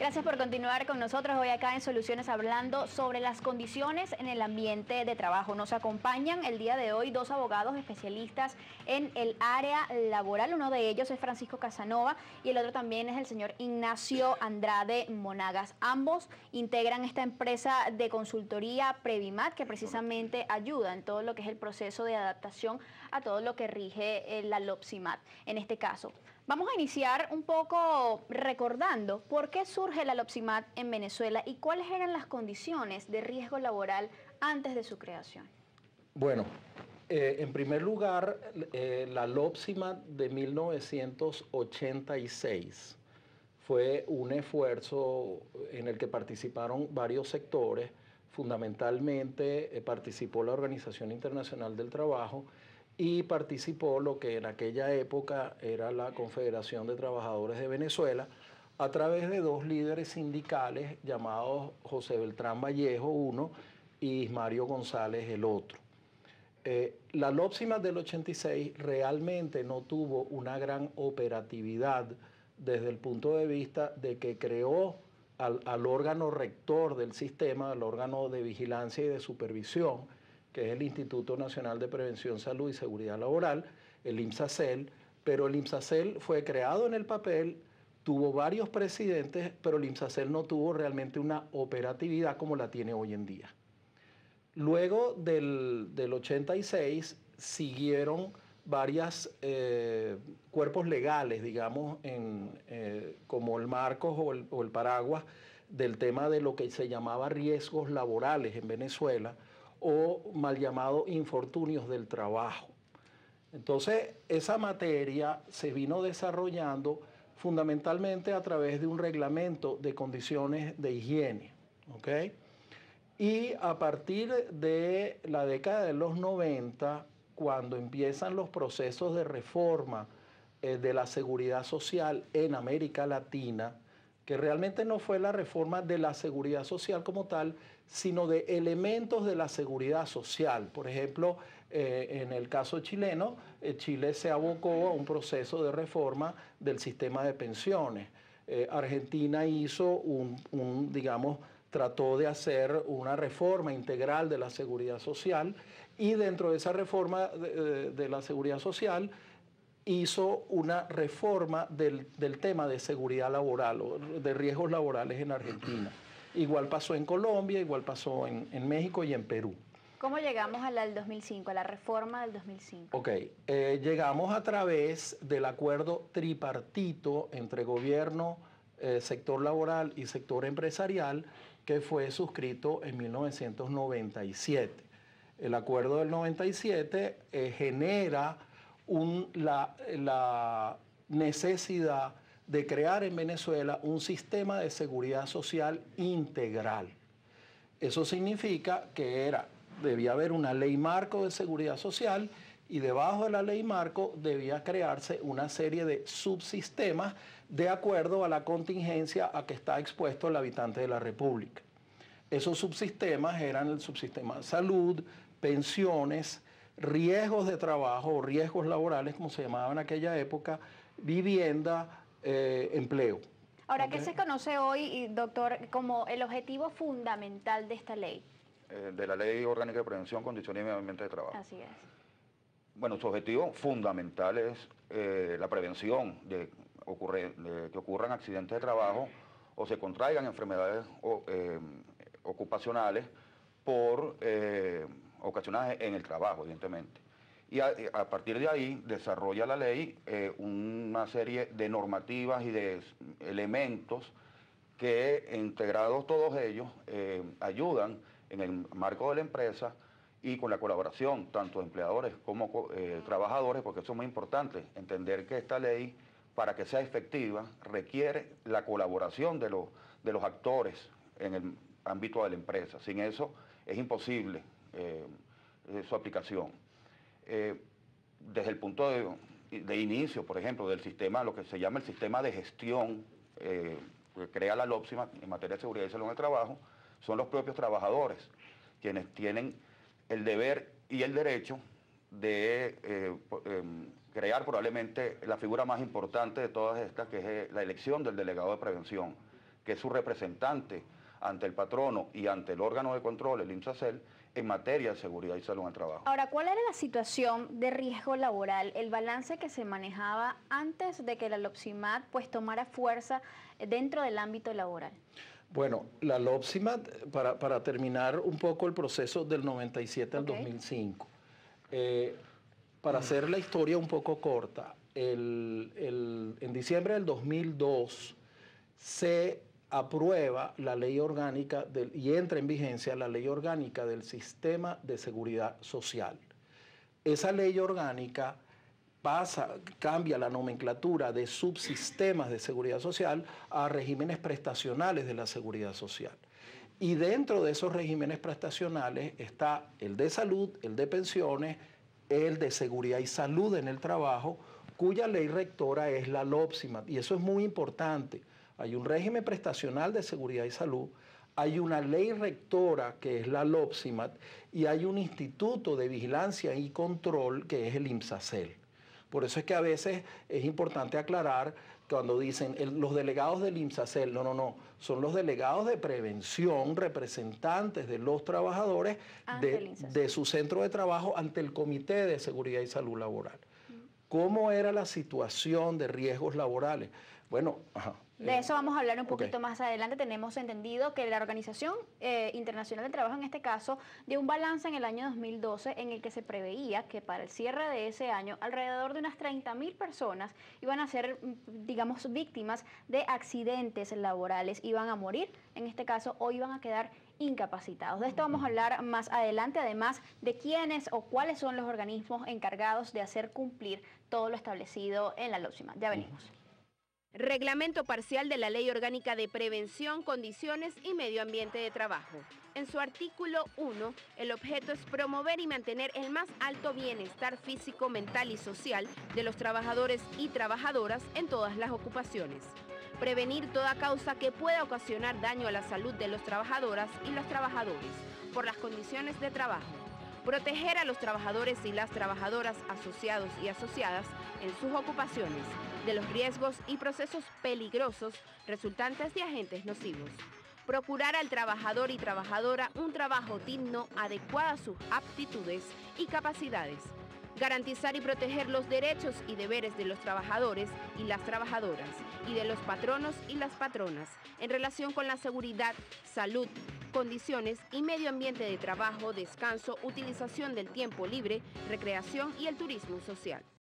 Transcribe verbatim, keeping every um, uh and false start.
Gracias por continuar con nosotros hoy acá en Soluciones hablando sobre las condiciones en el ambiente de trabajo. Nos acompañan el día de hoy dos abogados especialistas en el área laboral. Uno de ellos es Francisco Casanova y el otro también es el señor Ignacio Andrade Monagas. Ambos integran esta empresa de consultoría Previmat, que precisamente ayuda en todo lo que es el proceso de adaptación a todo lo que rige la LOPSIMAT en este caso. Vamos a iniciar un poco recordando por qué surge la LOPSIMAT en Venezuela y cuáles eran las condiciones de riesgo laboral antes de su creación. Bueno, eh, en primer lugar, eh, la LOPSIMAT de mil novecientos ochenta y seis fue un esfuerzo en el que participaron varios sectores. Fundamentalmente eh, participó la Organización Internacional del Trabajo y participó lo que en aquella época era la Confederación de Trabajadores de Venezuela, a través de dos líderes sindicales llamados José Beltrán Vallejo, uno, y Ismario González, el otro. Eh, la LOPSIMAT del ochenta y seis realmente no tuvo una gran operatividad desde el punto de vista de que creó al, al órgano rector del sistema, al órgano de vigilancia y de supervisión, que es el Instituto Nacional de Prevención, Salud y Seguridad Laboral, el INPSACEL, pero el INPSACEL fue creado en el papel, tuvo varios presidentes, pero el INPSACEL no tuvo realmente una operatividad como la tiene hoy en día. Luego del, del ochenta y seis siguieron varios eh, cuerpos legales, digamos, en, eh, como el marco o el, o el paraguas del tema de lo que se llamaba riesgos laborales en Venezuela, o mal llamado infortunios del trabajo. Entonces, esa materia se vino desarrollando fundamentalmente a través de un reglamento de condiciones de higiene, ¿ok? Y a partir de la década de los noventa, cuando empiezan los procesos de reforma eh, de la seguridad social en América Latina, que realmente no fue la reforma de la seguridad social como tal, sino de elementos de la seguridad social. Por ejemplo, eh, en el caso chileno, eh, Chile se abocó a un proceso de reforma del sistema de pensiones. Eh, Argentina hizo un, un, digamos, trató de hacer una reforma integral de la seguridad social y dentro de esa reforma de, de la seguridad social hizo una reforma del, del tema de seguridad laboral o de riesgos laborales en Argentina. Igual pasó en Colombia, igual pasó en, en México y en Perú. ¿Cómo llegamos a la del dos mil cinco, a la reforma del dos mil cinco? Ok, eh, llegamos a través del acuerdo tripartito entre gobierno, eh, sector laboral y sector empresarial, que fue suscrito en mil novecientos noventa y siete. El acuerdo del noventa y siete eh, genera Un, la, la necesidad de crear en Venezuela un sistema de seguridad social integral. Eso significa que era, debía haber una ley marco de seguridad social y debajo de la ley marco debía crearse una serie de subsistemas de acuerdo a la contingencia a que está expuesto el habitante de la República. Esos subsistemas eran el subsistema de salud, pensiones, riesgos de trabajo o riesgos laborales, como se llamaba en aquella época, vivienda, eh, empleo. Ahora, ¿Okay? ¿qué se conoce hoy, doctor, como el objetivo fundamental de esta ley? Eh, de la Ley Orgánica de Prevención, Condiciones y Medio Ambiente de Trabajo. Así es. Bueno, su objetivo fundamental es eh, la prevención de, ocurre, de que ocurran accidentes de trabajo o se contraigan enfermedades o, eh, ocupacionales por eh, ocasionadas en el trabajo, evidentemente. Y a, a partir de ahí desarrolla la ley eh, una serie de normativas y de elementos que, integrados todos ellos, eh, ayudan en el marco de la empresa y con la colaboración tanto de empleadores como eh, trabajadores, porque eso es muy importante, entender que esta ley, para que sea efectiva, requiere la colaboración de los, de los actores en el ámbito de la empresa. Sin eso es imposible eh, su aplicación. Eh, desde el punto de, de inicio, por ejemplo, del sistema, lo que se llama el sistema de gestión eh, que crea la LOPSIMAT en materia de seguridad y salud en el trabajo, son los propios trabajadores quienes tienen el deber y el derecho de eh, eh, crear probablemente la figura más importante de todas estas, que es la elección del delegado de prevención. que es su representante ante el patrono y ante el órgano de control, el INSACEL, en materia de seguridad y salud en el trabajo. Ahora, ¿cuál era la situación de riesgo laboral, el balance que se manejaba antes de que la LOPSIMAT pues tomara fuerza dentro del ámbito laboral? Bueno, la LOPSIMAT, para, para terminar un poco el proceso del noventa y siete al Okay. dos mil cinco, eh, para hacer la historia un poco corta, el, el, en diciembre del dos mil dos se aprueba la ley orgánica del, y entra en vigencia la ley orgánica del Sistema de Seguridad Social. Esa ley orgánica pasa, cambia la nomenclatura de subsistemas de seguridad social a regímenes prestacionales de la seguridad social. Y dentro de esos regímenes prestacionales está el de salud, el de pensiones, el de seguridad y salud en el trabajo, cuya ley rectora es la LOPSIMAT. Y eso es muy importante. Hay un régimen prestacional de seguridad y salud, hay una ley rectora que es la LOPSIMAT y hay un instituto de vigilancia y control que es el INSACEL. Por eso es que a veces es importante aclarar cuando dicen el, los delegados del INSACEL, no, no, no, son los delegados de prevención, representantes de los trabajadores de, de su centro de trabajo ante el Comité de Seguridad y Salud Laboral. ¿Cómo era la situación de riesgos laborales? Bueno, ajá. De eso vamos a hablar un poquito Okay. más adelante. Tenemos entendido que la Organización eh, Internacional del Trabajo, en este caso, dio un balance en el año dos mil doce en el que se preveía que para el cierre de ese año alrededor de unas treinta mil personas iban a ser, digamos, víctimas de accidentes laborales, iban a morir, en este caso, o iban a quedar incapacitados. De esto vamos a hablar más adelante, además de quiénes o cuáles son los organismos encargados de hacer cumplir todo lo establecido en la LOPSIMAT. Ya venimos. Reglamento parcial de la Ley Orgánica de Prevención, Condiciones y Medio Ambiente de Trabajo. En su artículo uno, el objeto es promover y mantener el más alto bienestar físico, mental y social de los trabajadores y trabajadoras en todas las ocupaciones. Prevenir toda causa que pueda ocasionar daño a la salud de los trabajadoras y los trabajadores por las condiciones de trabajo. Proteger a los trabajadores y las trabajadoras asociados y asociadas en sus ocupaciones de los riesgos y procesos peligrosos resultantes de agentes nocivos. Procurar al trabajador y trabajadora un trabajo digno, adecuado a sus aptitudes y capacidades. Garantizar y proteger los derechos y deberes de los trabajadores y las trabajadoras y de los patronos y las patronas en relación con la seguridad, salud, condiciones y medio ambiente de trabajo, descanso, utilización del tiempo libre, recreación y el turismo social.